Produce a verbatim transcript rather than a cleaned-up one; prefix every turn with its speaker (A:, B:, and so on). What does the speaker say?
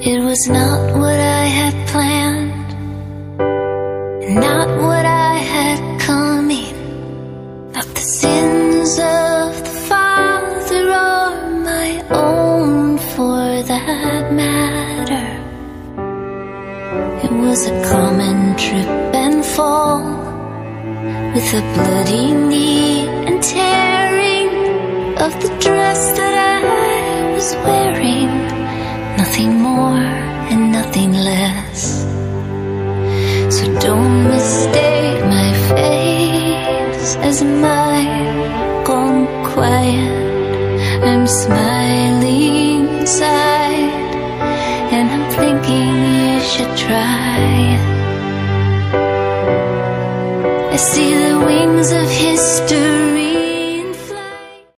A: It was not what I had planned, not what I had coming, not the sins of the father or my own for that matter. It was a common trip and fall, with a bloody knee and tearing of the dress that I was wearing. Nothing more and nothing less. So don't mistake my face as mine gone quiet. I'm smiling inside, and I'm thinking you should try it. I see the wings of